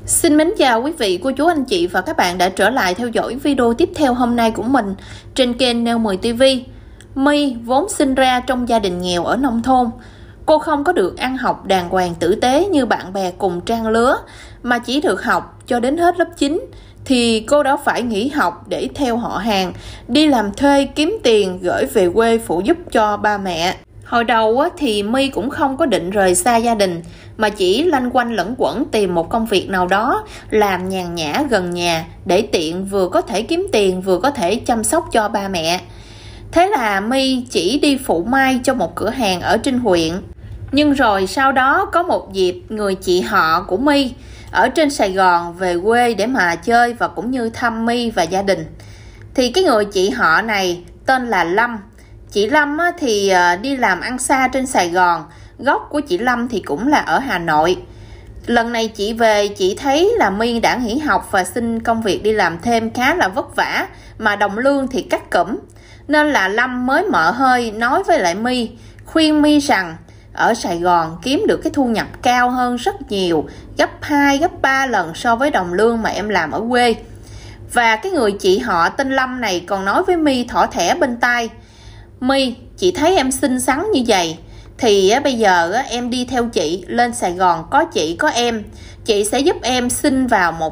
Xin mến chào quý vị, cô chú, anh chị và các bạn đã trở lại theo dõi video tiếp theo hôm nay của mình trên kênh Neo 10 TV. My vốn sinh ra trong gia đình nghèo ở nông thôn. Cô không có được ăn học đàng hoàng tử tế như bạn bè cùng trang lứa, mà chỉ được học cho đến hết lớp 9 thì cô đã phải nghỉ học để theo họ hàng, đi làm thuê kiếm tiền gửi về quê phụ giúp cho ba mẹ. Hồi đầu thì My cũng không có định rời xa gia đình, mà chỉ loanh quanh lẩn quẩn tìm một công việc nào đó làm nhàn nhã gần nhà để tiện vừa có thể kiếm tiền vừa có thể chăm sóc cho ba mẹ. Thế là My chỉ đi phụ may cho một cửa hàng ở trên huyện. Nhưng rồi sau đó có một dịp người chị họ của My ở trên Sài Gòn về quê để mà chơi và cũng như thăm My và gia đình. Thì cái người chị họ này tên là Lâm. Chị Lâm thì đi làm ăn xa trên Sài Gòn, gốc của chị Lâm thì cũng là ở Hà Nội. Lần này chị về, chị thấy là My đã nghỉ học và xin công việc đi làm thêm khá là vất vả, mà đồng lương thì cắt cũm. Nên là Lâm mới mở hơi nói với lại My, khuyên My rằng ở Sài Gòn kiếm được cái thu nhập cao hơn rất nhiều, gấp 2, gấp 3 lần so với đồng lương mà em làm ở quê. Và cái người chị họ tên Lâm này còn nói với My thỏ thẻ bên tai: My, chị thấy em xinh xắn như vậy thì bây giờ em đi theo chị lên Sài Gòn, có chị có em, chị sẽ giúp em xin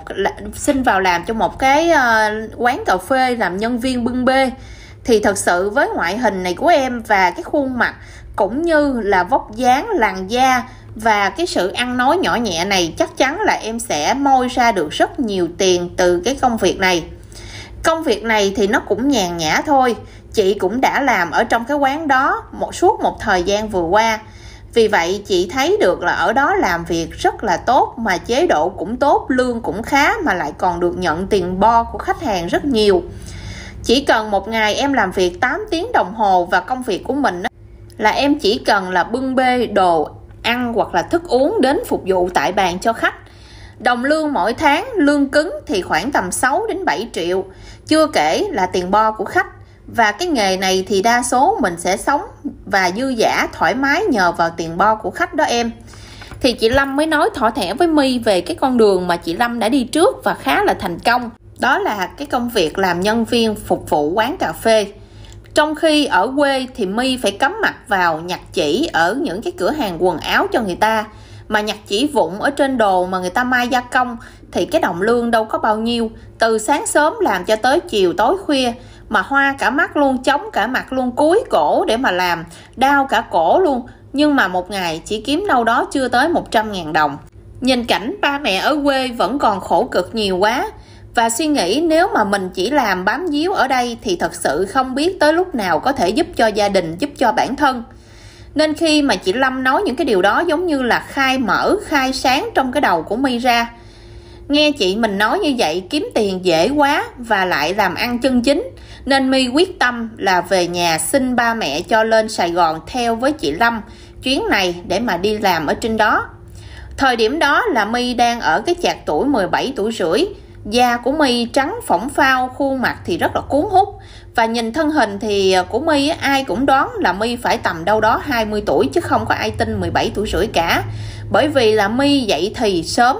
vào làm cho một cái quán cà phê làm nhân viên bưng bê. Thì thật sự với ngoại hình này của em và cái khuôn mặt cũng như là vóc dáng, làn da và cái sự ăn nói nhỏ nhẹ này, chắc chắn là em sẽ moi ra được rất nhiều tiền từ cái công việc này. Công việc này thì nó cũng nhàn nhã thôi, chị cũng đã làm ở trong cái quán đó suốt một thời gian vừa qua. Vì vậy chị thấy được là ở đó làm việc rất là tốt, mà chế độ cũng tốt, lương cũng khá, mà lại còn được nhận tiền bo của khách hàng rất nhiều. Chỉ cần một ngày em làm việc 8 tiếng đồng hồ, và công việc của mình là em chỉ cần là bưng bê đồ ăn hoặc là thức uống đến phục vụ tại bàn cho khách. Đồng lương mỗi tháng, lương cứng thì khoảng tầm 6 đến 7 triệu, chưa kể là tiền bo của khách. Và cái nghề này thì đa số mình sẽ sống và dư dả thoải mái nhờ vào tiền bo của khách đó em. Thì chị Lâm mới nói thỏ thẻ với My về cái con đường mà chị Lâm đã đi trước và khá là thành công. Đó là cái công việc làm nhân viên phục vụ quán cà phê. Trong khi ở quê thì My phải cắm mặt vào nhặt chỉ ở những cái cửa hàng quần áo cho người ta, mà nhặt chỉ vụn ở trên đồ mà người ta may gia công thì cái đồng lương đâu có bao nhiêu. Từ sáng sớm làm cho tới chiều tối khuya, mà hoa cả mắt luôn, chóng cả mặt luôn, cúi cổ để mà làm, đau cả cổ luôn. Nhưng mà một ngày chỉ kiếm đâu đó chưa tới 100.000 đồng. Nhìn cảnh ba mẹ ở quê vẫn còn khổ cực nhiều quá, và suy nghĩ nếu mà mình chỉ làm bám víu ở đây thì thật sự không biết tới lúc nào có thể giúp cho gia đình, giúp cho bản thân. Nên khi mà chị Lâm nói những cái điều đó giống như là khai sáng trong cái đầu của My ra. Nghe chị mình nói như vậy, kiếm tiền dễ quá và lại làm ăn chân chính, nên My quyết tâm là về nhà xin ba mẹ cho lên Sài Gòn theo với chị Lâm chuyến này để mà đi làm ở trên đó. Thời điểm đó là My đang ở cái chạc tuổi 17 tuổi rưỡi. Da của My trắng phỏng phao, khuôn mặt thì rất là cuốn hút. Và nhìn thân hình thì của My ai cũng đoán là My phải tầm đâu đó 20 tuổi, chứ không có ai tin 17 tuổi rưỡi cả. Bởi vì là My dậy thì sớm.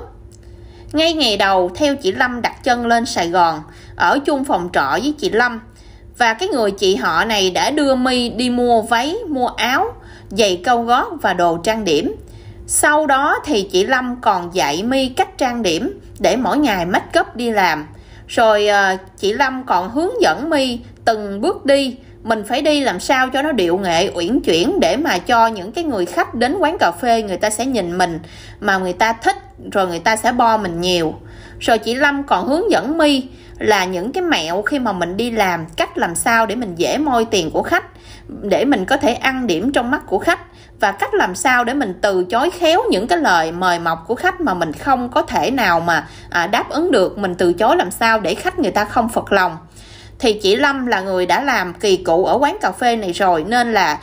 Ngay ngày đầu theo chị Lâm đặt chân lên Sài Gòn, ở chung phòng trọ với chị Lâm. Và cái người chị họ này đã đưa My đi mua váy, mua áo, giày cao gót và đồ trang điểm. Sau đó thì chị Lâm còn dạy My cách trang điểm để mỗi ngày make up đi làm. Rồi chị Lâm còn hướng dẫn My từng bước đi, mình phải đi làm sao cho nó điệu nghệ, uyển chuyển, để mà cho những cái người khách đến quán cà phê người ta sẽ nhìn mình mà người ta thích, rồi người ta sẽ bo mình nhiều. Rồi chị Lâm còn hướng dẫn My là những cái mẹo khi mà mình đi làm, cách làm sao để mình dễ moi tiền của khách, để mình có thể ăn điểm trong mắt của khách, và cách làm sao để mình từ chối khéo những cái lời mời mọc của khách mà mình không có thể nào mà đáp ứng được. Mình từ chối làm sao để khách người ta không phật lòng. Thì chị Lâm là người đã làm kỳ cựu ở quán cà phê này rồi, nên là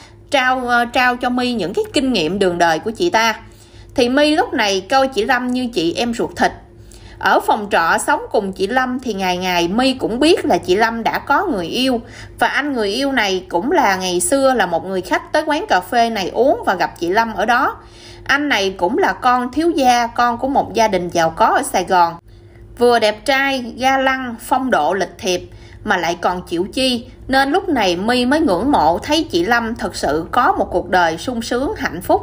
trao cho My những cái kinh nghiệm đường đời của chị ta. Thì My lúc này coi chị Lâm như chị em ruột thịt. Ở phòng trọ sống cùng chị Lâm thì ngày ngày My cũng biết là chị Lâm đã có người yêu. Và anh người yêu này cũng là ngày xưa là một người khách tới quán cà phê này uống và gặp chị Lâm ở đó. Anh này cũng là con thiếu gia, con của một gia đình giàu có ở Sài Gòn. Vừa đẹp trai, ga lăng, phong độ lịch thiệp mà lại còn chịu chi. Nên lúc này My mới ngưỡng mộ thấy chị Lâm thật sự có một cuộc đời sung sướng hạnh phúc.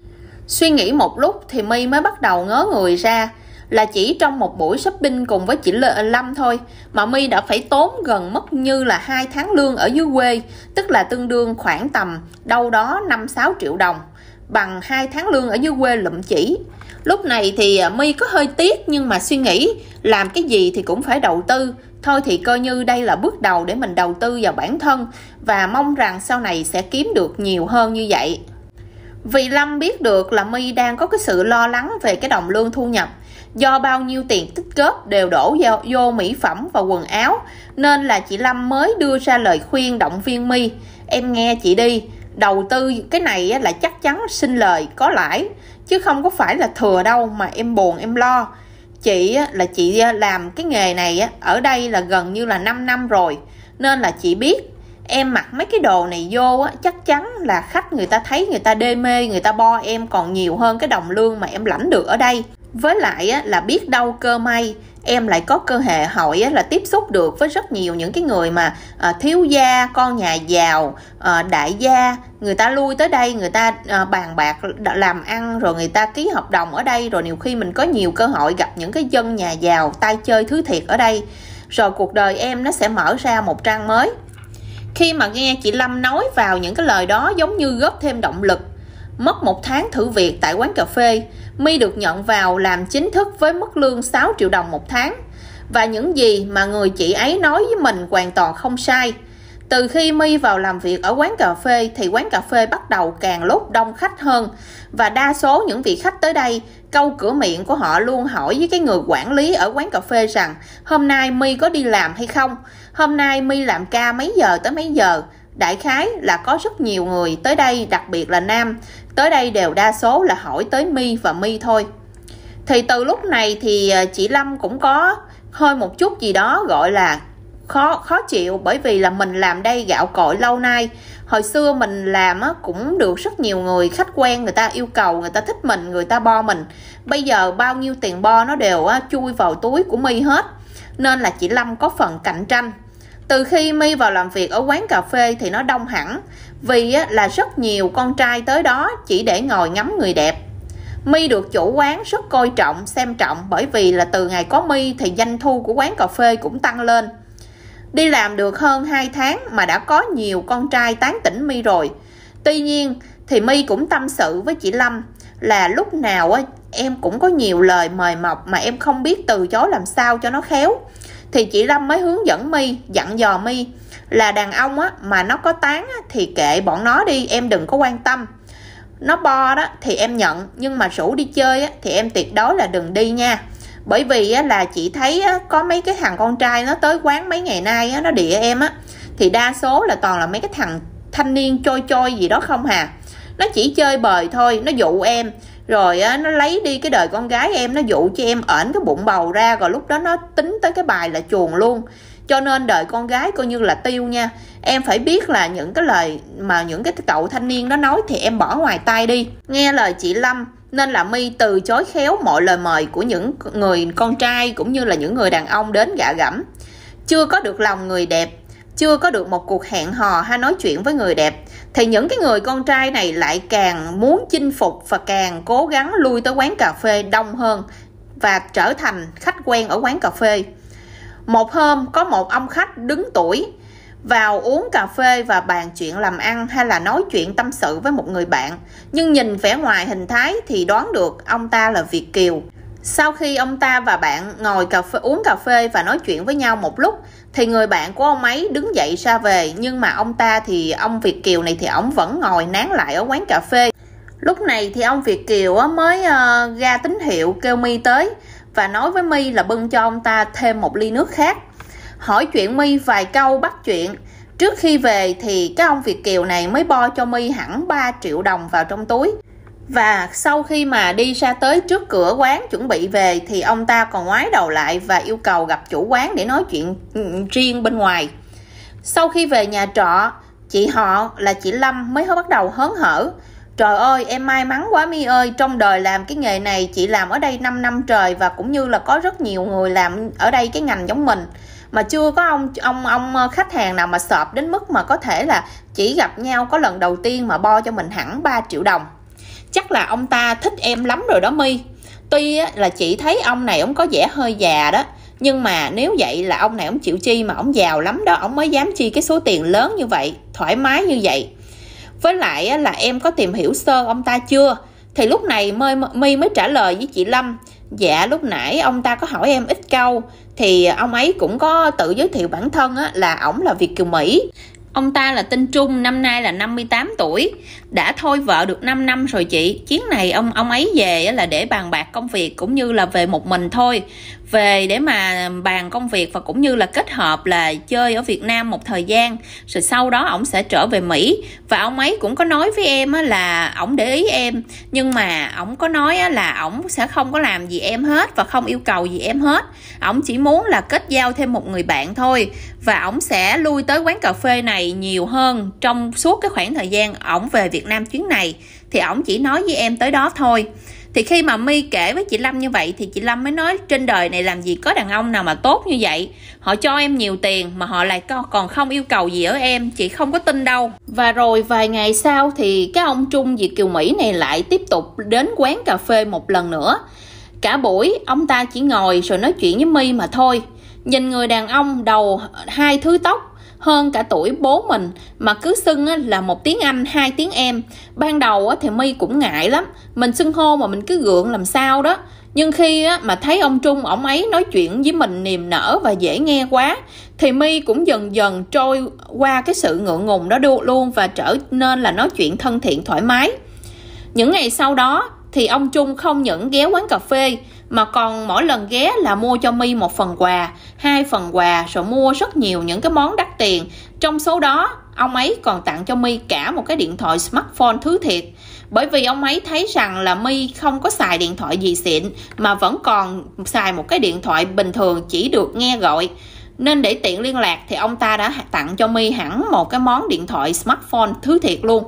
Suy nghĩ một lúc thì My mới bắt đầu ngớ người ra là chỉ trong một buổi shopping cùng với chị Lâm thôi mà My đã phải tốn gần mất như là 2 tháng lương ở dưới quê, tức là tương đương khoảng tầm đâu đó 5-6 triệu đồng, bằng 2 tháng lương ở dưới quê lụm chỉ. Lúc này thì My có hơi tiếc, nhưng mà suy nghĩ làm cái gì thì cũng phải đầu tư. Thôi thì coi như đây là bước đầu để mình đầu tư vào bản thân và mong rằng sau này sẽ kiếm được nhiều hơn như vậy. Vì Lâm biết được là My đang có cái sự lo lắng về cái đồng lương thu nhập, do bao nhiêu tiền tích góp đều đổ vô mỹ phẩm và quần áo, nên là chị Lâm mới đưa ra lời khuyên động viên My. Em nghe chị đi, đầu tư cái này là chắc chắn sinh lời có lãi, chứ không có phải là thừa đâu mà em buồn em lo. Chị làm cái nghề này ở đây là gần như là 5 năm rồi, nên là chị biết em mặc mấy cái đồ này vô chắc chắn là khách người ta thấy, người ta đê mê, người ta bo em còn nhiều hơn cái đồng lương mà em lãnh được ở đây. Với lại là biết đâu cơ may em lại có cơ hội là tiếp xúc được với rất nhiều những cái người mà thiếu gia, con nhà giàu, đại gia, người ta lui tới đây, người ta bàn bạc làm ăn, rồi người ta ký hợp đồng ở đây, rồi nhiều khi mình có nhiều cơ hội gặp những cái dân nhà giàu tay chơi thứ thiệt ở đây, rồi cuộc đời em nó sẽ mở ra một trang mới. Khi mà nghe chị Lâm nói vào những cái lời đó giống như góp thêm động lực. Mất 1 tháng thử việc tại quán cà phê, My được nhận vào làm chính thức với mức lương 6 triệu đồng một tháng. Và những gì mà người chị ấy nói với mình hoàn toàn không sai. Từ khi My vào làm việc ở quán cà phê thì quán cà phê bắt đầu càng lúc đông khách hơn. Và đa số những vị khách tới đây, câu cửa miệng của họ luôn hỏi với cái người quản lý ở quán cà phê rằng hôm nay My có đi làm hay không? Hôm nay My làm ca mấy giờ tới mấy giờ? Đại khái là có rất nhiều người tới đây, đặc biệt là nam, tới đây đều đa số là hỏi tới My và My thôi. Thì từ lúc này thì chị Lâm cũng có hơi một chút gì đó gọi là khó chịu, bởi vì là mình làm đây gạo cội lâu nay. Hồi xưa mình làm cũng được rất nhiều người khách quen, người ta yêu cầu, người ta thích mình, người ta bo mình. Bây giờ bao nhiêu tiền bo nó đều chui vào túi của My hết, nên là chị Lâm có phần cạnh tranh. Từ khi My vào làm việc ở quán cà phê thì nó đông hẳn, vì là rất nhiều con trai tới đó chỉ để ngồi ngắm người đẹp. My được chủ quán rất coi trọng, xem trọng, bởi vì là từ ngày có My thì doanh thu của quán cà phê cũng tăng lên. Đi làm được hơn 2 tháng mà đã có nhiều con trai tán tỉnh My rồi. Tuy nhiên thì My cũng tâm sự với chị Lâm là lúc nào em cũng có nhiều lời mời mọc mà em không biết từ chối làm sao cho nó khéo. Thì chị Lâm mới hướng dẫn My, dặn dò My là đàn ông mà nó có tán thì kệ bọn nó đi, em đừng có quan tâm. Nó bo đó thì em nhận, nhưng mà rủ đi chơi thì em tuyệt đối là đừng đi nha. Bởi vì là chị thấy có mấy cái thằng con trai nó tới quán mấy ngày nay nó địa em thì đa số là toàn là mấy cái thằng thanh niên trôi gì đó không hà. Nó chỉ chơi bời thôi, nó dụ em, rồi nó lấy đi cái đời con gái em, nó dụ cho em ởn cái bụng bầu ra, rồi lúc đó nó tính tới cái bài là chuồn luôn. Cho nên đời con gái coi như là tiêu nha. Em phải biết là những cái lời mà những cái cậu thanh niên đó nói thì em bỏ ngoài tai đi. Nghe lời chị Lâm nên là My từ chối khéo mọi lời mời của những người con trai cũng như là những người đàn ông đến gạ gẫm. Chưa có được lòng người đẹp, chưa có được một cuộc hẹn hò hay nói chuyện với người đẹp, thì những cái người con trai này lại càng muốn chinh phục và càng cố gắng lui tới quán cà phê đông hơn và trở thành khách quen ở quán cà phê. Một hôm có một ông khách đứng tuổi vào uống cà phê và bàn chuyện làm ăn hay là nói chuyện tâm sự với một người bạn, nhưng nhìn vẻ ngoài hình thái thì đoán được ông ta là Việt kiều. Sau khi ông ta và bạn ngồi uống cà phê và nói chuyện với nhau một lúc thì người bạn của ông ấy đứng dậy ra về, nhưng mà ông Việt kiều này thì ông vẫn ngồi nán lại ở quán cà phê. Lúc này thì ông Việt kiều mới ra tín hiệu kêu My tới và nói với My là bưng cho ông ta thêm một ly nước khác. Hỏi chuyện My vài câu bắt chuyện. Trước khi về thì cái ông Việt kiều này mới bo cho My hẳn 3 triệu đồng vào trong túi. Và sau khi mà đi ra tới trước cửa quán chuẩn bị về thì ông ta còn ngoái đầu lại và yêu cầu gặp chủ quán để nói chuyện riêng bên ngoài. Sau khi về nhà trọ, chị họ là chị Lâm mới bắt đầu hớn hở. Trời ơi, em may mắn quá My ơi, trong đời làm cái nghề này chị làm ở đây 5 năm trời, và cũng như là có rất nhiều người làm ở đây cái ngành giống mình, mà chưa có ông khách hàng nào mà sợp đến mức mà có thể là chỉ gặp nhau có lần đầu tiên mà bo cho mình hẳn 3 triệu đồng. Chắc là ông ta thích em lắm rồi đó My. Tuy là chị thấy ông này ông có vẻ hơi già đó, nhưng mà nếu vậy là ông này ông chịu chi mà ông giàu lắm đó, ông mới dám chi cái số tiền lớn như vậy, thoải mái như vậy. Với lại là em có tìm hiểu sơ ông ta chưa? Thì lúc này My mới trả lời với chị Lâm, dạ lúc nãy ông ta có hỏi em ít câu, thì ông ấy cũng có tự giới thiệu bản thân là ổng là Việt kiều Mỹ. Ông ta là tên Trung, năm nay là 58 tuổi, đã thôi vợ được 5 năm rồi chị. Chuyến này ông ấy về là để bàn bạc công việc, cũng như là về một mình thôi. Về để mà bàn công việc và cũng như là kết hợp là chơi ở Việt Nam một thời gian, rồi sau đó ổng sẽ trở về Mỹ. Và ông ấy cũng có nói với em là ổng để ý em, nhưng mà ổng có nói là ổng sẽ không có làm gì em hết và không yêu cầu gì em hết. Ổng chỉ muốn là kết giao thêm một người bạn thôi, và ổng sẽ lui tới quán cà phê này nhiều hơn trong suốt cái khoảng thời gian ổng về Việt Nam chuyến này. Thì ổng chỉ nói với em tới đó thôi. Thì khi mà My kể với chị Lâm như vậy thì chị Lâm mới nói trên đời này làm gì có đàn ông nào mà tốt như vậy. Họ cho em nhiều tiền mà họ lại còn không yêu cầu gì ở em, chị không có tin đâu. Và rồi vài ngày sau thì cái ông Trung Việt kiều Mỹ này lại tiếp tục đến quán cà phê một lần nữa. Cả buổi ông ta chỉ ngồi rồi nói chuyện với My mà thôi. Nhìn người đàn ông đầu 2 thứ tóc, hơn cả tuổi bố mình, mà cứ xưng là 1 tiếng anh 2 tiếng em. Ban đầu thì My cũng ngại lắm, mình xưng hô mà mình cứ gượng làm sao đó. Nhưng khi mà thấy ông Trung ổng ấy nói chuyện với mình niềm nở và dễ nghe quá, thì My cũng dần dần trôi qua cái sự ngượng ngùng đó luôn, và trở nên là nói chuyện thân thiện thoải mái. Những ngày sau đó thì ông Trung không những ghé quán cà phê, mà còn mỗi lần ghé là mua cho My 1 phần quà, 2 phần quà, rồi mua rất nhiều những cái món đắt tiền. Trong số đó, ông ấy còn tặng cho My cả một cái điện thoại smartphone thứ thiệt. Bởi vì ông ấy thấy rằng là My không có xài điện thoại gì xịn, mà vẫn còn xài một cái điện thoại bình thường chỉ được nghe gọi. Nên để tiện liên lạc thì ông ta đã tặng cho My hẳn một cái món điện thoại smartphone thứ thiệt luôn.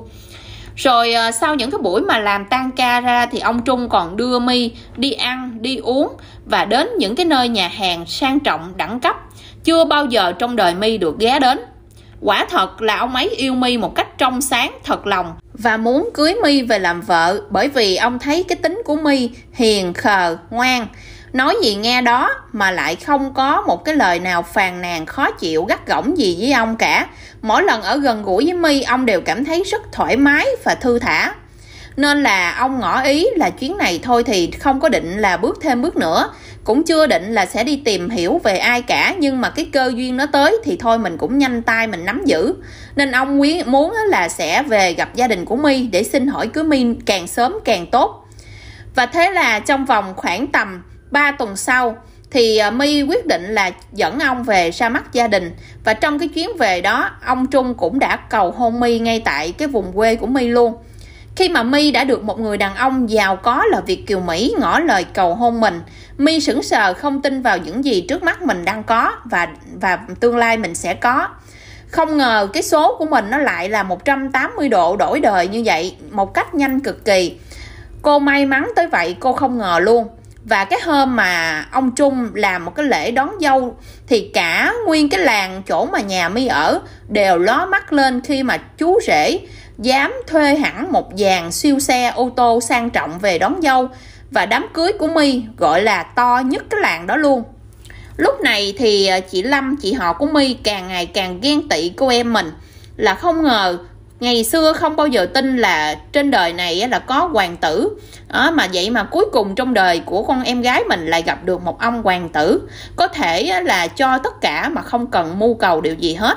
Rồi sau những cái buổi mà làm tan ca ra thì ông Trung còn đưa My đi ăn, đi uống và đến những cái nơi nhà hàng sang trọng đẳng cấp chưa bao giờ trong đời My được ghé đến. Quả thật là ông ấy yêu My một cách trong sáng, thật lòng, và muốn cưới My về làm vợ, bởi vì ông thấy cái tính của My hiền, khờ, ngoan, nói gì nghe đó, mà lại không có một cái lời nào phàn nàn khó chịu gắt gỏng gì với ông cả. Mỗi lần ở gần gũi với My, ông đều cảm thấy rất thoải mái và thư thả. Nên là ông ngỏ ý là chuyến này thôi thì không có định là bước thêm bước nữa, cũng chưa định là sẽ đi tìm hiểu về ai cả. Nhưng mà cái cơ duyên nó tới thì thôi mình cũng nhanh tay mình nắm giữ. Nên ông muốn là sẽ về gặp gia đình của My để xin hỏi cưới My càng sớm càng tốt. Và thế là trong vòng khoảng tầm 3 tuần sau thì My quyết định là dẫn ông về ra mắt gia đình. Và trong cái chuyến về đó, ông Trung cũng đã cầu hôn My ngay tại cái vùng quê của My luôn. Khi mà My đã được một người đàn ông giàu có là Việt kiều Mỹ ngỏ lời cầu hôn mình, My sững sờ không tin vào những gì trước mắt mình đang có và tương lai mình sẽ có. Không ngờ cái số của mình nó lại là 180 độ đổi đời như vậy, một cách nhanh cực kỳ. Cô may mắn tới vậy cô không ngờ luôn. Và cái hôm mà ông Trung làm một cái lễ đón dâu thì cả nguyên cái làng chỗ mà nhà My ở đều ló mắt lên khi mà chú rể dám thuê hẳn một dàn siêu xe ô tô sang trọng về đón dâu. Và đám cưới của My gọi là to nhất cái làng đó luôn. Lúc này thì chị Lâm, chị họ của My càng ngày càng ghen tị cô em mình. Là không ngờ, ngày xưa không bao giờ tin là trên đời này là có hoàng tử. Mà vậy mà cuối cùng trong đời của con em gái mình lại gặp được một ông hoàng tử, có thể là cho tất cả mà không cần mưu cầu điều gì hết.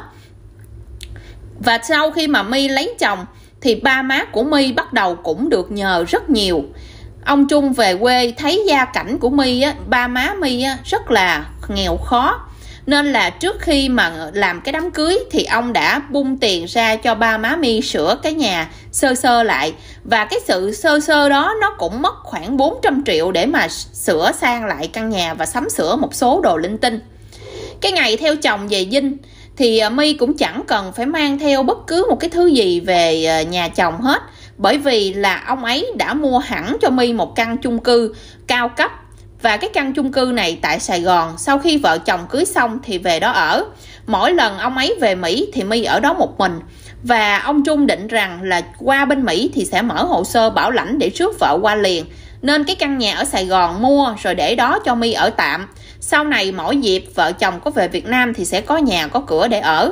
Và sau khi mà My lấy chồng thì ba má của My bắt đầu cũng được nhờ rất nhiều. Ông Trung về quê thấy gia cảnh của My ba má My rất là nghèo khó, Nên là trước khi mà làm cái đám cưới thì ông đã bung tiền ra cho ba má My sửa cái nhà sơ sơ lại. Và cái sự sơ sơ đó nó cũng mất khoảng 400 triệu để mà sửa sang lại căn nhà và sắm sửa một số đồ linh tinh. Cái ngày theo chồng về Vinh thì My cũng chẳng cần phải mang theo bất cứ một cái thứ gì về nhà chồng hết, bởi vì là ông ấy đã mua hẳn cho My một căn chung cư cao cấp. Và cái căn chung cư này tại Sài Gòn, sau khi vợ chồng cưới xong thì về đó ở. Mỗi lần ông ấy về Mỹ thì My ở đó một mình. Và ông Trung định rằng là qua bên Mỹ thì sẽ mở hồ sơ bảo lãnh để rước vợ qua liền. Nên cái căn nhà ở Sài Gòn mua rồi để đó cho My ở tạm. Sau này mỗi dịp vợ chồng có về Việt Nam thì sẽ có nhà có cửa để ở.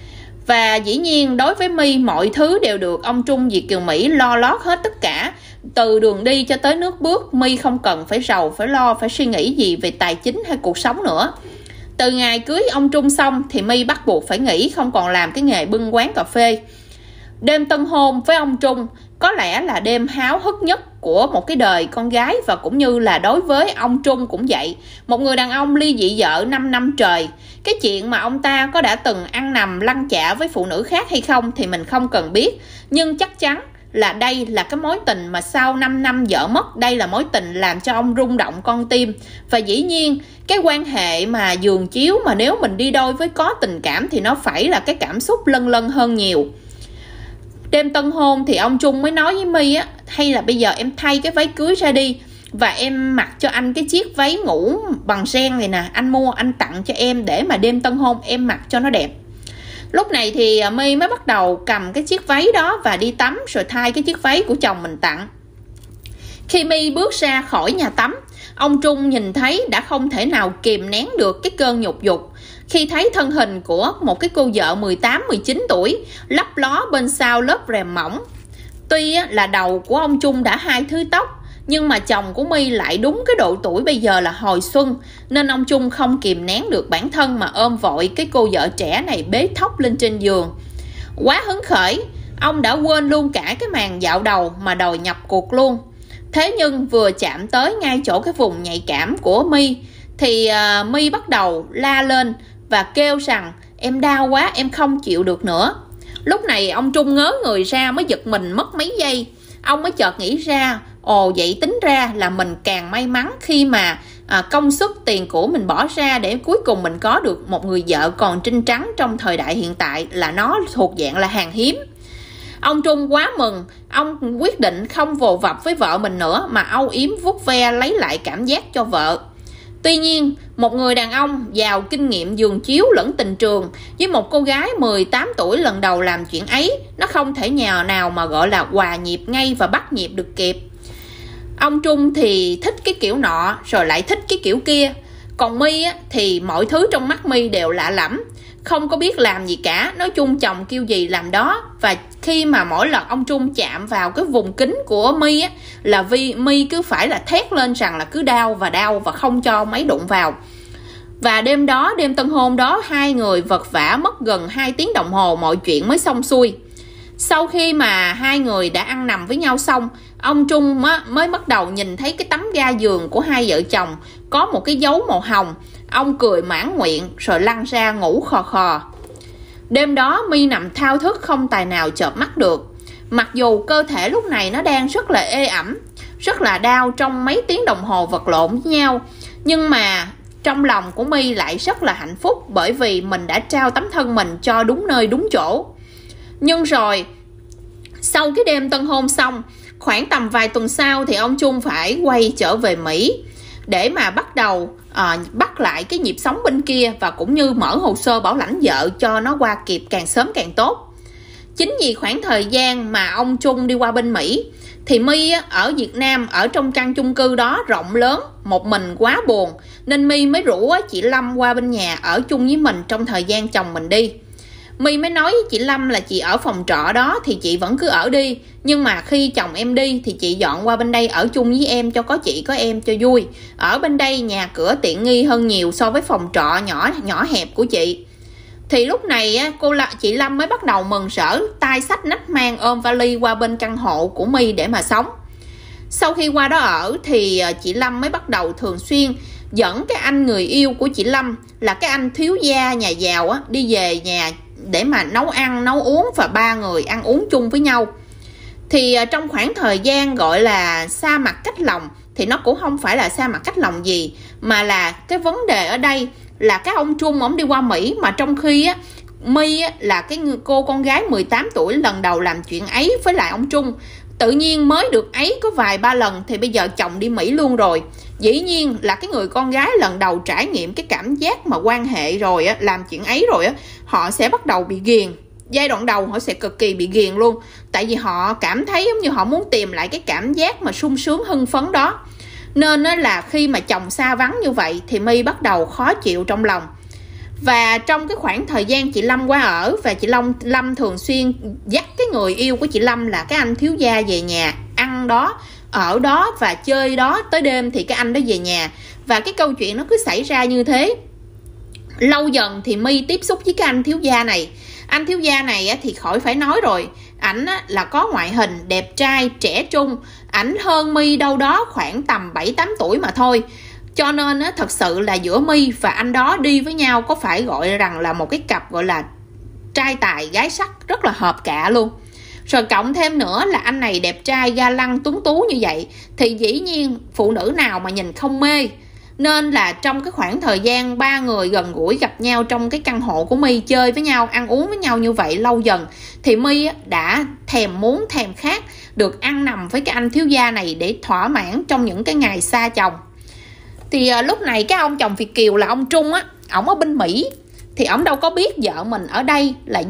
Và dĩ nhiên đối với My mọi thứ đều được ông Trung Việt kiều Mỹ lo lót hết tất cả. Từ đường đi cho tới nước bước, My không cần phải rầu, phải lo, phải suy nghĩ gì về tài chính hay cuộc sống nữa. Từ ngày cưới ông Trung xong thì My bắt buộc phải nghỉ, không còn làm cái nghề bưng quán cà phê. Đêm tân hôn với ông Trung có lẽ là đêm háo hức nhất của một cái đời con gái, và cũng như là đối với ông Trung cũng vậy. Một người đàn ông ly dị vợ 5 năm trời. Cái chuyện mà ông ta có đã từng ăn nằm lăn chạ với phụ nữ khác hay không thì mình không cần biết. Nhưng chắc chắn là đây là cái mối tình mà sau 5 năm vợ mất, đây là mối tình làm cho ông rung động con tim. Và dĩ nhiên cái quan hệ mà giường chiếu mà nếu mình đi đôi với có tình cảm thì nó phải là cái cảm xúc lân lân hơn nhiều. Đêm tân hôn thì ông Trung mới nói với My á, hay là bây giờ em thay cái váy cưới ra đi và em mặc cho anh cái chiếc váy ngủ bằng ren này nè, anh mua anh tặng cho em để mà đêm tân hôn em mặc cho nó đẹp. Lúc này thì My mới bắt đầu cầm cái chiếc váy đó và đi tắm rồi thay cái chiếc váy của chồng mình tặng. Khi My bước ra khỏi nhà tắm, ông Trung nhìn thấy đã không thể nào kìm nén được cái cơn nhục dục khi thấy thân hình của một cái cô vợ 18-19 tuổi lấp ló bên sau lớp rèm mỏng. Tuy là đầu của ông Trung đã 2 thứ tóc, nhưng mà chồng của My lại đúng cái độ tuổi bây giờ là hồi xuân, nên ông Trung không kìm nén được bản thân mà ôm vội cái cô vợ trẻ này bế thốc lên trên giường. Quá hứng khởi, ông đã quên luôn cả cái màn dạo đầu mà đòi nhập cuộc luôn. Thế nhưng vừa chạm tới ngay chỗ cái vùng nhạy cảm của My thì My bắt đầu la lên và kêu rằng em đau quá, em không chịu được nữa. Lúc này ông Trung ngớ người ra, mới giật mình mất mấy giây. Ông mới chợt nghĩ ra, ồ vậy tính ra là mình càng may mắn khi mà công sức tiền của mình bỏ ra để cuối cùng mình có được một người vợ còn trinh trắng trong thời đại hiện tại, là nó thuộc dạng là hàng hiếm. Ông Trung quá mừng, ông quyết định không vồ vập với vợ mình nữa mà âu yếm vuốt ve lấy lại cảm giác cho vợ. Tuy nhiên, một người đàn ông giàu kinh nghiệm giường chiếu lẫn tình trường với một cô gái 18 tuổi lần đầu làm chuyện ấy, nó không thể nào mà gọi là hòa nhịp ngay và bắt nhịp được kịp. Ông Trung thì thích cái kiểu nọ rồi lại thích cái kiểu kia. Còn My thì mọi thứ trong mắt My đều lạ lẫm, không có biết làm gì cả, nói chung chồng kêu gì làm đó. Và khi mà mỗi lần ông Trung chạm vào cái vùng kính của My là My cứ phải là thét lên rằng là cứ đau và không cho máy đụng vào. Và đêm đó, đêm tân hôn đó, hai người vật vã mất gần 2 tiếng đồng hồ mọi chuyện mới xong xuôi. Sau khi mà hai người đã ăn nằm với nhau xong, ông Trung mới bắt đầu nhìn thấy cái tấm ga giường của hai vợ chồng có một cái dấu màu hồng. Ông cười mãn nguyện rồi lăn ra ngủ khò khò. Đêm đó My nằm thao thức không tài nào chợp mắt được. Mặc dù cơ thể lúc này nó đang rất là ê ẩm, rất là đau trong mấy tiếng đồng hồ vật lộn với nhau, nhưng mà trong lòng của My lại rất là hạnh phúc, bởi vì mình đã trao tấm thân mình cho đúng nơi đúng chỗ. Nhưng rồi sau cái đêm tân hôn xong, khoảng tầm vài tuần sau thì ông Trung phải quay trở về Mỹ để mà bắt đầu bắt lại cái nhịp sống bên kia, và cũng như mở hồ sơ bảo lãnh vợ cho nó qua kịp càng sớm càng tốt. Chính vì khoảng thời gian mà ông Trung đi qua bên Mỹ thì My ở Việt Nam ở trong căn chung cư đó rộng lớn, một mình quá buồn, nên My mới rủ chị Lâm qua bên nhà ở chung với mình trong thời gian chồng mình đi. My mới nói với chị Lâm là chị ở phòng trọ đó thì chị vẫn cứ ở đi, nhưng mà khi chồng em đi thì chị dọn qua bên đây ở chung với em cho có chị có em cho vui. Ở bên đây nhà cửa tiện nghi hơn nhiều so với phòng trọ nhỏ hẹp của chị. Thì lúc này chị Lâm mới bắt đầu mừng rỡ, tay xách nách mang ôm vali qua bên căn hộ của My để mà sống. Sau khi qua đó ở thì chị Lâm mới bắt đầu thường xuyên dẫn cái anh người yêu của chị Lâm là cái anh thiếu gia nhà giàu á đi về nhà để mà nấu ăn nấu uống và ba người ăn uống chung với nhau. Thì trong khoảng thời gian gọi là xa mặt cách lòng thì nó cũng không phải là xa mặt cách lòng gì, mà là cái vấn đề ở đây là cái ông Trung ổng đi qua Mỹ, mà trong khi á My á, là cái cô con gái 18 tuổi lần đầu làm chuyện ấy với lại ông Trung. Tự nhiên mới được ấy có vài ba lần thì bây giờ chồng đi Mỹ luôn rồi. Dĩ nhiên là cái người con gái lần đầu trải nghiệm cái cảm giác mà quan hệ rồi á, làm chuyện ấy rồi á, họ sẽ bắt đầu bị ghiền. Giai đoạn đầu họ sẽ cực kỳ bị ghiền luôn, tại vì họ cảm thấy giống như họ muốn tìm lại cái cảm giác mà sung sướng hưng phấn đó. Nên là khi mà chồng xa vắng như vậy thì My bắt đầu khó chịu trong lòng. Và trong cái khoảng thời gian chị Lâm qua ở, và chị Lâm thường xuyên dắt cái người yêu của chị Lâm là cái anh thiếu gia về nhà ăn đó, ở đó và chơi đó tới đêm thì cái anh đó về nhà. Và cái câu chuyện nó cứ xảy ra như thế. Lâu dần thì My tiếp xúc với cái anh thiếu gia này. Anh thiếu gia này thì khỏi phải nói rồi, ảnh là có ngoại hình đẹp trai trẻ trung, ảnh hơn My đâu đó khoảng tầm 7-8 tuổi mà thôi. Cho nên thật sự là giữa My và anh đó đi với nhau có phải gọi rằng là một cái cặp gọi là trai tài gái sắc rất là hợp cả luôn. Rồi cộng thêm nữa là anh này đẹp trai ga lăng tuấn tú như vậy thì dĩ nhiên phụ nữ nào mà nhìn không mê. Nên là trong cái khoảng thời gian ba người gần gũi gặp nhau trong cái căn hộ của My, chơi với nhau ăn uống với nhau như vậy lâu dần thì My đã thèm khát được ăn nằm với cái anh thiếu gia này để thỏa mãn trong những cái ngày xa chồng. Thì lúc này cái ông chồng Việt kiều là ông Trung á, ổng ở bên Mỹ thì ổng đâu có biết vợ mình ở đây là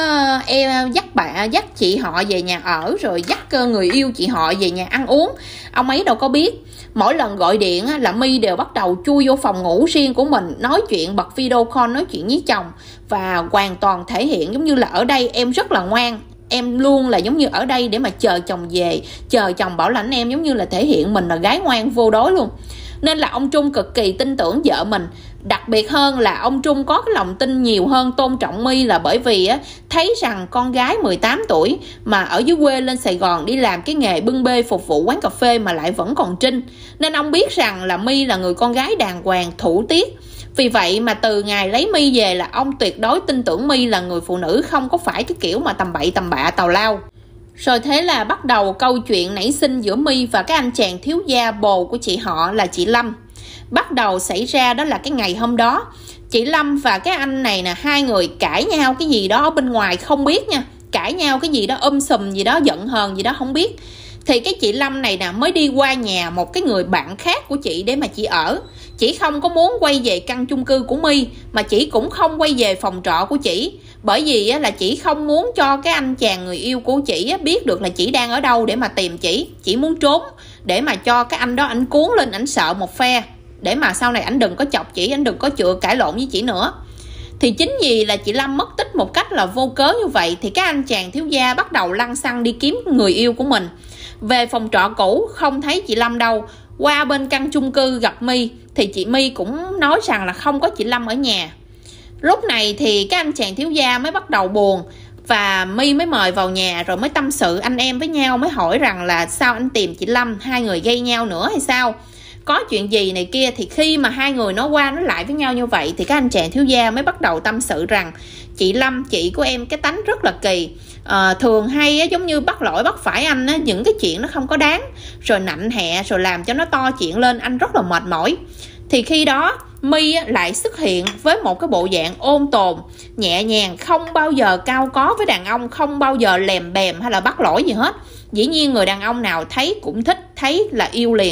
dắt chị họ về nhà ở, rồi dắt người yêu chị họ về nhà ăn uống. Ông ấy đâu có biết. Mỗi lần gọi điện là My đều bắt đầu chui vô phòng ngủ riêng của mình, nói chuyện, bật video call nói chuyện với chồng, và hoàn toàn thể hiện giống như là ở đây em rất là ngoan, em luôn là giống như ở đây để mà chờ chồng về, chờ chồng bảo lãnh em, giống như là thể hiện mình là gái ngoan vô đối luôn. Nên là ông Trung cực kỳ tin tưởng vợ mình. Đặc biệt hơn là ông Trung có cái lòng tin nhiều hơn tôn trọng My, là bởi vì thấy rằng con gái 18 tuổi mà ở dưới quê lên Sài Gòn đi làm cái nghề bưng bê phục vụ quán cà phê mà lại vẫn còn trinh. Nên ông biết rằng là My là người con gái đàng hoàng thủ tiết. Vì vậy mà từ ngày lấy My về là ông tuyệt đối tin tưởng My là người phụ nữ không có phải cái kiểu mà tầm bậy tầm bạ tào lao. Rồi thế là bắt đầu câu chuyện nảy sinh giữa My và cái anh chàng thiếu gia bồ của chị họ là chị Lâm. Bắt đầu xảy ra đó là cái ngày hôm đó, chị Lâm và cái anh này nè, hai người cãi nhau cái gì đó ở bên ngoài không biết nha. Cãi nhau cái gì đó sùm gì đó, giận hờn gì đó không biết. Thì cái chị Lâm này nè mới đi qua nhà một cái người bạn khác của chị để mà chị ở. Chị không có muốn quay về căn chung cư của My, mà chị cũng không quay về phòng trọ của chị. Bởi vì là chị không muốn cho cái anh chàng người yêu của chị biết được là chị đang ở đâu để mà tìm chị. Chị muốn trốn để mà cho cái anh đó ảnh cuốn lên, ảnh sợ một phe, để mà sau này ảnh đừng có chọc chị, ảnh đừng có chữa cãi lộn với chị nữa. Thì chính vì là chị Lâm mất tích một cách là vô cớ như vậy thì cái anh chàng thiếu gia bắt đầu lăng xăng đi kiếm người yêu của mình. Về phòng trọ cũ không thấy chị Lâm đâu. Qua bên căn chung cư gặp My thì chị My cũng nói rằng là không có chị Lâm ở nhà. Lúc này thì cái anh chàng thiếu gia mới bắt đầu buồn, và My mới mời vào nhà rồi mới tâm sự anh em với nhau, mới hỏi rằng là sao anh tìm chị Lâm, hai người gây nhau nữa hay sao, có chuyện gì này kia. Thì khi mà hai người nói qua nói lại với nhau như vậy thì cái anh chàng thiếu gia mới bắt đầu tâm sự rằng chị Lâm, chị của em cái tánh rất là kỳ, thường hay giống như bắt lỗi bắt phải anh những cái chuyện nó không có đáng, rồi nạnh hẹ, rồi làm cho nó to chuyện lên, anh rất là mệt mỏi. Thì khi đó My lại xuất hiện với một cái bộ dạng ôn tồn, nhẹ nhàng, không bao giờ cao có với đàn ông, không bao giờ lèm bèm hay là bắt lỗi gì hết. Dĩ nhiên người đàn ông nào thấy cũng thích, thấy là yêu liền.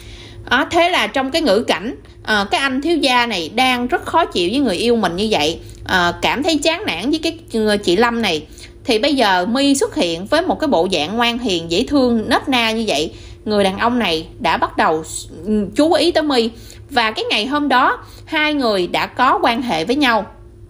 Thế là trong cái ngữ cảnh cái anh thiếu gia này đang rất khó chịu với người yêu mình như vậy, cảm thấy chán nản với cái chị Lâm này, thì bây giờ My xuất hiện với một cái bộ dạng ngoan hiền dễ thương nết na như vậy. Người đàn ông này đã bắt đầu chú ý tới My, và cái ngày hôm đó hai người đã có quan hệ với nhau.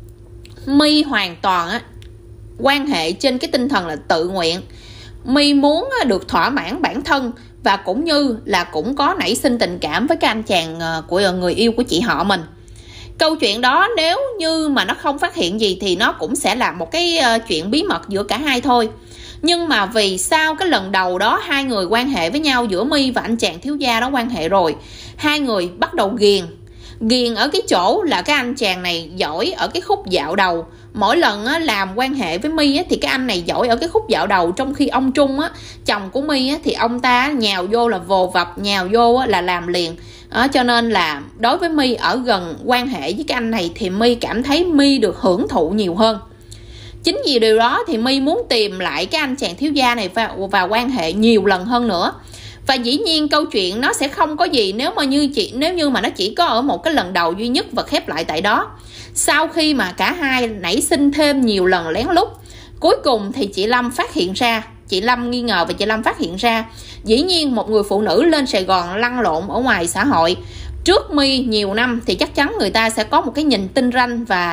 My hoàn toàn quan hệ trên cái tinh thần là tự nguyện. My muốn được thỏa mãn bản thân, và cũng như là cũng có nảy sinh tình cảm với cái anh chàng của người yêu của chị họ mình. Câu chuyện đó nếu như mà nó không phát hiện gì thì nó cũng sẽ là một cái chuyện bí mật giữa cả hai thôi. Nhưng mà vì sao cái lần đầu đó hai người quan hệ với nhau, giữa My và anh chàng thiếu gia đó quan hệ rồi, hai người bắt đầu ghiền. Ghiền ở cái chỗ là cái anh chàng này giỏi ở cái khúc dạo đầu. Mỗi lần làm quan hệ với My thì cái anh này giỏi ở cái khúc dạo đầu, trong khi ông Trung chồng của My thì ông ta nhào vô là vồ vập, nhào vô là làm liền. Cho nên là đối với My ở gần quan hệ với cái anh này thì My cảm thấy My được hưởng thụ nhiều hơn. Chính vì điều đó thì My muốn tìm lại cái anh chàng thiếu gia này và quan hệ nhiều lần hơn nữa. Và dĩ nhiên câu chuyện nó sẽ không có gì nếu như mà nó chỉ có ở một cái lần đầu duy nhất và khép lại tại đó. Sau khi mà cả hai nảy sinh thêm nhiều lần lén lút, cuối cùng thì chị Lâm phát hiện ra, chị Lâm nghi ngờ và chị Lâm phát hiện ra. Dĩ nhiên một người phụ nữ lên Sài Gòn lăn lộn ở ngoài xã hội trước My nhiều năm thì chắc chắn người ta sẽ có một cái nhìn tinh ranh và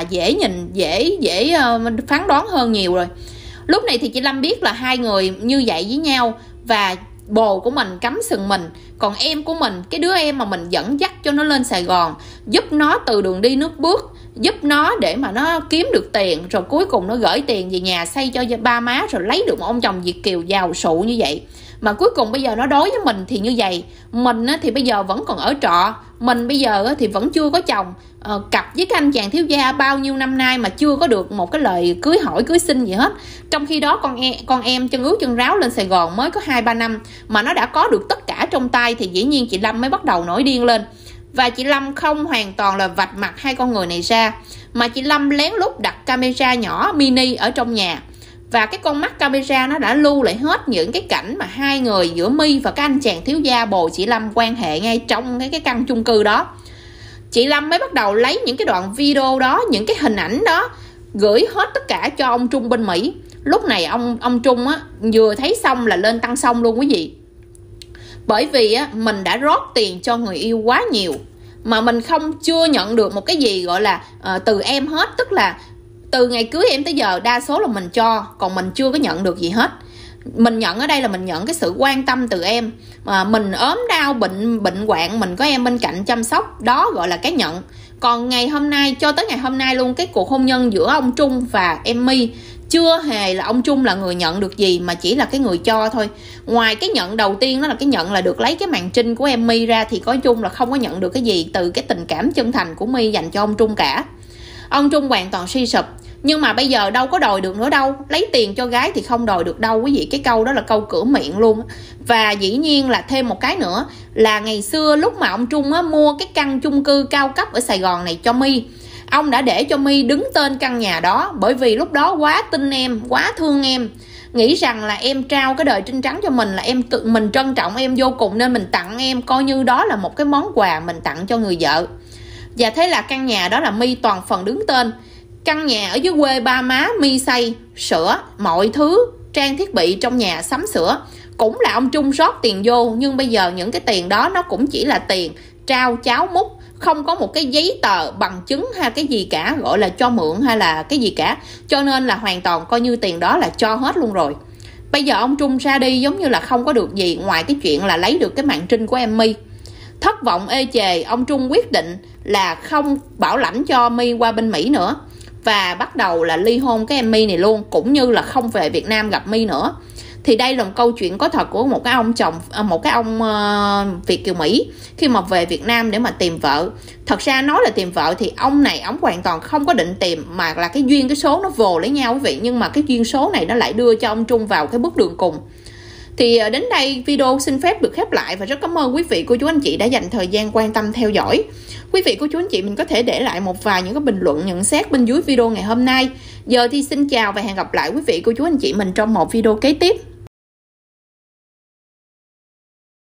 dễ phán đoán hơn nhiều rồi. Lúc này thì chị Lâm biết là hai người như vậy với nhau và bồ của mình cắm sừng mình, còn em của mình, cái đứa em mà mình dẫn dắt cho nó lên Sài Gòn, giúp nó từ đường đi nước bước, giúp nó để mà nó kiếm được tiền, rồi cuối cùng nó gửi tiền về nhà xây cho ba má, rồi lấy được một ông chồng Việt kiều giàu sụ như vậy. Mà cuối cùng bây giờ nó đối với mình thì như vậy. Mình thì bây giờ vẫn còn ở trọ, mình bây giờ thì vẫn chưa có chồng, cặp với cái anh chàng thiếu gia bao nhiêu năm nay mà chưa có được một cái lời cưới hỏi cưới xin gì hết. Trong khi đó con em chân ướt chân ráo lên Sài Gòn mới có 2-3 năm mà nó đã có được tất cả trong tay, thì dĩ nhiên chị Lâm mới bắt đầu nổi điên lên. Và chị Lâm không hoàn toàn là vạch mặt hai con người này ra, mà chị Lâm lén lút đặt camera nhỏ mini ở trong nhà. Và cái con mắt camera nó đã lưu lại hết những cái cảnh mà hai người giữa My và cái anh chàng thiếu gia bồ chị Lâm quan hệ ngay trong cái căn chung cư đó. Chị Lâm mới bắt đầu lấy những cái đoạn video đó, những cái hình ảnh đó, gửi hết tất cả cho ông Trung bên Mỹ. Lúc này ông Trung vừa thấy xong là lên tăng xong luôn quý vị. Bởi vì mình đã rót tiền cho người yêu quá nhiều mà mình chưa nhận được một cái gì gọi là từ em hết. Tức là từ ngày cưới em tới giờ đa số là mình cho, còn mình chưa có nhận được gì hết. Mình nhận ở đây là mình nhận cái sự quan tâm từ em, mà mình ốm đau bệnh hoạn mình có em bên cạnh chăm sóc, đó gọi là cái nhận. Còn ngày hôm nay, cho tới ngày hôm nay luôn, cái cuộc hôn nhân giữa ông Trung và em My chưa hề là ông Trung là người nhận được gì, mà chỉ là cái người cho thôi. Ngoài cái nhận đầu tiên đó là cái nhận là được lấy cái màn trinh của em My ra, thì có chung là không có nhận được cái gì từ cái tình cảm chân thành của My dành cho ông Trung cả. Ông Trung hoàn toàn suy sụp. Nhưng mà bây giờ đâu có đòi được nữa đâu. Lấy tiền cho gái thì không đòi được đâu quý vị. Cái câu đó là câu cửa miệng luôn. Và dĩ nhiên là thêm một cái nữa là ngày xưa lúc mà ông Trung mua cái căn chung cư cao cấp ở Sài Gòn này cho My, ông đã để cho My đứng tên căn nhà đó. Bởi vì lúc đó quá tin em, quá thương em, nghĩ rằng là em trao cái đời trinh trắng cho mình, là mình trân trọng em vô cùng, nên mình tặng em, coi như đó là một cái món quà mình tặng cho người vợ. Và thế là căn nhà đó là My toàn phần đứng tên. Căn nhà ở dưới quê ba má My xây, sửa mọi thứ, trang thiết bị trong nhà sắm sửa, cũng là ông Trung rót tiền vô. Nhưng bây giờ những cái tiền đó nó cũng chỉ là tiền trao cháo múc, không có một cái giấy tờ bằng chứng hay cái gì cả, gọi là cho mượn hay là cái gì cả. Cho nên là hoàn toàn coi như tiền đó là cho hết luôn rồi. Bây giờ ông Trung ra đi giống như là không có được gì ngoài cái chuyện là lấy được cái màn trinh của em My. Thất vọng ê chề, ông Trung quyết định là không bảo lãnh cho My qua bên Mỹ nữa, và bắt đầu là ly hôn cái em My này luôn, cũng như là không về Việt Nam gặp My nữa. Thì đây là một câu chuyện có thật của một cái ông Việt kiều Mỹ khi mà về Việt Nam để mà tìm vợ. Thật ra nói là tìm vợ thì ông này ông hoàn toàn không có định tìm, mà là cái duyên cái số nó vồ lấy nhau quý vị. Nhưng mà cái duyên số này nó lại đưa cho ông Trung vào cái bước đường cùng. Thì đến đây video xin phép được khép lại, và rất cảm ơn quý vị cô chú anh chị đã dành thời gian quan tâm theo dõi. Quý vị cô chú anh chị mình có thể để lại một vài những cái bình luận nhận xét bên dưới video ngày hôm nay. Giờ thì xin chào và hẹn gặp lại quý vị cô chú anh chị mình trong một video kế tiếp.